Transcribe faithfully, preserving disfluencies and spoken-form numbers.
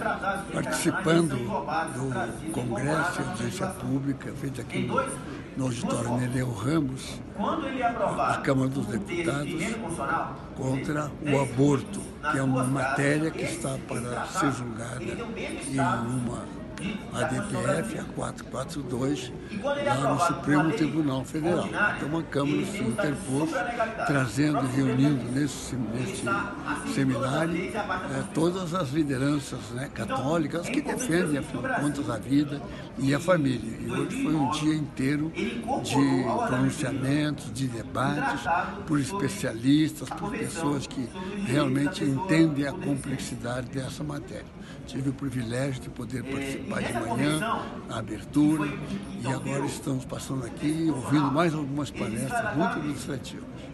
participando do Congresso de Audiência Pública, feito aqui no, no auditório Nereu Ramos, da Câmara dos Deputados, contra o aborto, que é uma matéria que está para ser julgada em uma A D P F, a quatrocentos e quarenta e dois, lá no Supremo Tribunal Federal. Então a Câmara se interpôs, trazendo e reunindo nesse, nesse seminário eh, todas as lideranças, né, católicas que defendem, afinal de contas, a vida e a família. E hoje foi um dia inteiro de pronunciamentos, de debates, por especialistas, por pessoas que realmente entendem a complexidade dessa matéria. Tive o privilégio de poder participar de manhã, na abertura, e agora estamos passando aqui ouvindo mais algumas palestras muito ilustrativas.